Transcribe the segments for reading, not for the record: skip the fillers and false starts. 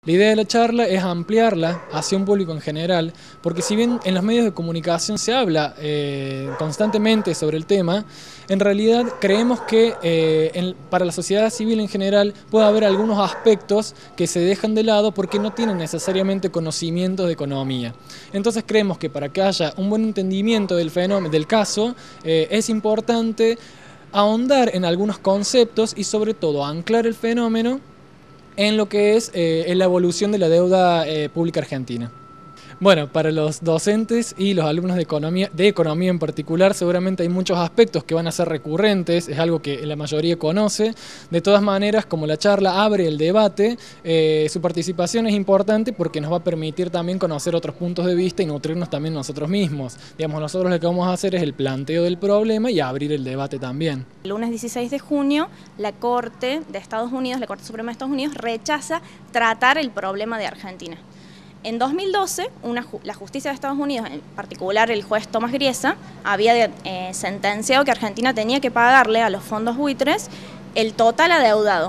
La idea de la charla es ampliarla hacia un público en general, porque si bien en los medios de comunicación se habla constantemente sobre el tema, en realidad creemos que para la sociedad civil en general puede haber algunos aspectos que se dejan de lado porque no tienen necesariamente conocimiento de economía. Entonces creemos que para que haya un buen entendimiento del fenómeno, del caso, es importante ahondar en algunos conceptos y sobre todo anclar el fenómeno en lo que es la evolución de la deuda pública argentina. Bueno, para los docentes y los alumnos de economía en particular, seguramente hay muchos aspectos que van a ser recurrentes, es algo que la mayoría conoce. De todas maneras, como la charla abre el debate, su participación es importante porque nos va a permitir también conocer otros puntos de vista y nutrirnos también nosotros mismos. Digamos, nosotros lo que vamos a hacer es el planteo del problema y abrir el debate también. El lunes 16 de junio, la Corte de Estados Unidos, la Corte Suprema de Estados Unidos, rechaza tratar el problema de Argentina. En 2012, la justicia de Estados Unidos, en particular el juez Tomás Griesa, había sentenciado que Argentina tenía que pagarle a los fondos buitres el total adeudado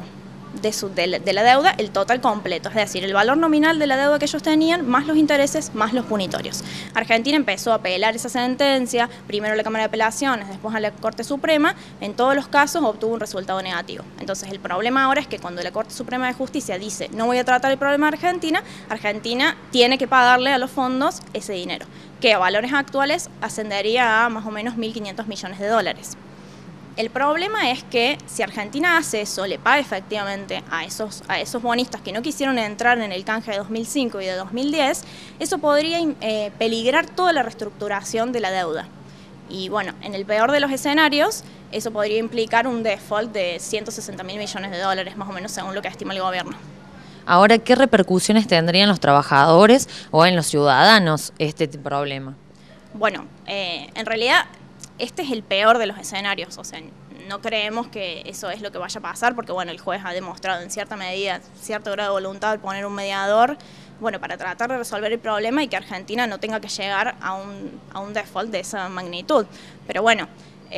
de la deuda, el total completo, es decir, el valor nominal de la deuda que ellos tenían, más los intereses, más los punitorios. Argentina empezó a apelar esa sentencia, primero a la Cámara de Apelaciones, después a la Corte Suprema, en todos los casos obtuvo un resultado negativo. Entonces el problema ahora es que cuando la Corte Suprema de Justicia dice no voy a tratar el problema de Argentina, Argentina tiene que pagarle a los fondos ese dinero, que a valores actuales ascendería a más o menos 1.500 millones de dólares. El problema es que si Argentina hace eso, le paga efectivamente a esos bonistas que no quisieron entrar en el canje de 2005 y de 2010, eso podría peligrar toda la reestructuración de la deuda. Y bueno, en el peor de los escenarios, eso podría implicar un default de 160.000 millones de dólares, más o menos según lo que estima el gobierno. Ahora, ¿qué repercusiones tendrían los trabajadores o en los ciudadanos este problema? Bueno, en realidad este es el peor de los escenarios, o sea, no creemos que eso es lo que vaya a pasar porque bueno, el juez ha demostrado en cierta medida, cierto grado de voluntad de poner un mediador, bueno, para tratar de resolver el problema y que Argentina no tenga que llegar a un default de esa magnitud. Pero bueno,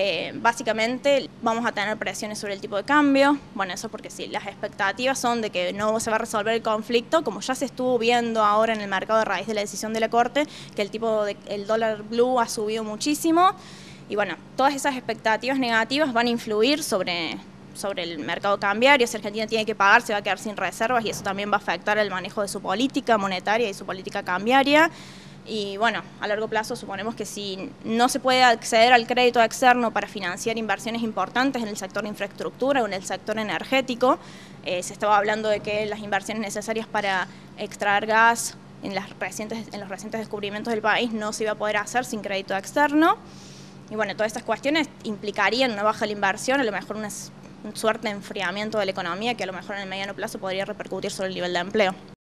básicamente vamos a tener presiones sobre el tipo de cambio, bueno, eso porque sí, las expectativas son de que no se va a resolver el conflicto, como ya se estuvo viendo ahora en el mercado a raíz de la decisión de la Corte, que el dólar blue ha subido muchísimo. Y bueno, todas esas expectativas negativas van a influir sobre el mercado cambiario. Si Argentina tiene que pagar, se va a quedar sin reservas y eso también va a afectar el manejo de su política monetaria y su política cambiaria. Y bueno, a largo plazo suponemos que si no se puede acceder al crédito externo para financiar inversiones importantes en el sector de infraestructura o en el sector energético, se estaba hablando de que las inversiones necesarias para extraer gas en los recientes descubrimientos del país no se iba a poder hacer sin crédito externo. Y bueno, todas estas cuestiones implicarían una baja de la inversión, a lo mejor una suerte de enfriamiento de la economía que a lo mejor en el mediano plazo podría repercutir sobre el nivel de empleo.